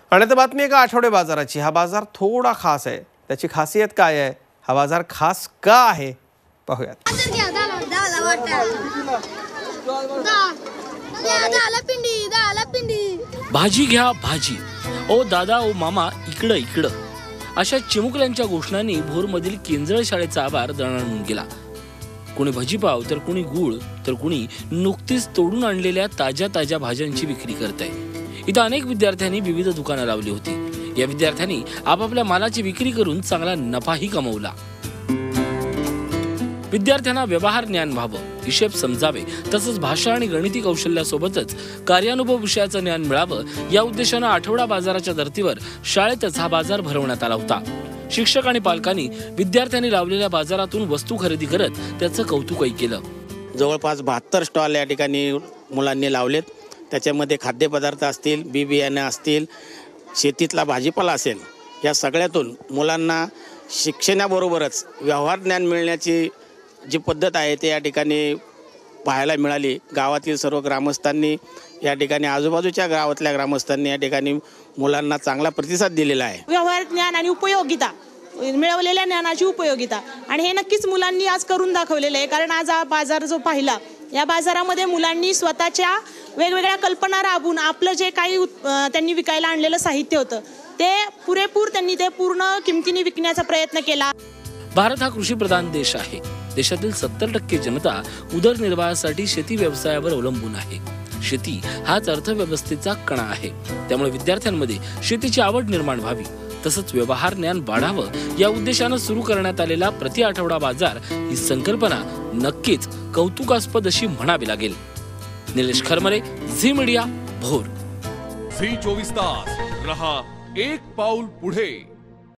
आणि आता बातमी एका आठवडे बाजाराची। हा बाजार थोडा खास आहे। त्याची खासियत काय आहे, हा बाजार खास का आहे, पाहूयात। भाजी घ्या भाजी, ओ दादा ओ मामा इकडं इकडं, अशा चिमुकल्यांच्या घोषणांनी भोरमधील केंजळ शाळेचा आवार दणाणून गेला। कोणी भजीपाव तर कोणी गूळ तर कोणी नुकतीच तोडून आणलेल्या ताज्या ताज्या भाज्यांची विक्री करत आहे। इथं अनेक विद्यार्थ्यांनी विविध दुकानं लावली होती। या विद्यार्थ्यांनी आपापल्या मालाची विक्री करून चांगला नफाही कमवला। विद्यार्थ्यांना व्यवहार ज्ञान व्हावं, हिशेब समजावे, तसंच भाषा आणि गणिती कौशल्यासोबतच कार्यानुभव विषयाचं ज्ञान मिळावं या उद्देशानं आठवडा बाजाराच्या धर्तीवर शाळेतच हा बाजार भरवण्यात आला होता। शिक्षक आणि पालकांनी विद्यार्थ्यांनी लावलेल्या बाजारातून वस्तू खरेदी करत त्याचं कौतुकही केलं। जवळपास 72 स्टॉल या ठिकाणी मुलांनी लावलेत। त्याच्यामध्ये खाद्यपदार्थ असतील, बी बियाणे असतील, शेतीतला भाजीपाला असेल, या सगळ्यातून मुलांना शिक्षणाबरोबरच व्यवहार ज्ञान मिळण्याची जी पद्धत आहे ते या ठिकाणी पाहायला मिळाली। गावातील सर्व ग्रामस्थांनी या ठिकाणी आजूबाजूच्या गावातल्या ग्रामस्थांनी या ठिकाणी मुलांना चांगला प्रतिसाद दिलेला आहे। व्यवहार ज्ञान आणि उपयोगिता, मिळवलेल्या ज्ञानाची उपयोगिता, आणि हे नक्कीच मुलांनी आज करून दाखवलेलं आहे। कारण आज हा बाजार जो पाहिला, या बाजारामध्ये मुलांनी स्वतःच्या वेगवेगळ्या कल्पना राबवून आपलं जे काही त्यांनी विकायला आणलेलं साहित्य होतं ते पुरेपूर त्यांनी ते पूर्ण किमतीने विकण्याचा प्रयत्न केला। भारत हा कृषीप्रधान देश आहे। देशातील 70% जनता उदरनिर्वाहासाठी शेती व्यवसायावर अवलंबून आहे। शेती हाच अर्थव्यवस्थेचा कणा आहे। त्यामुळे विद्यार्थ्यांमध्ये शेतीची आवड निर्माण व्हावी, तसंच व्यवहार ज्ञान वाढावं या उद्देशानं सुरू करण्यात आलेला प्रति आठवडा बाजार ही संकल्पना नक्कीच कौतुकास्पद अशी म्हणावी लागेल। निलेश खरमरे, झी मीडिया, भोर। झी 24 तास रहा एक पाऊल पुढे।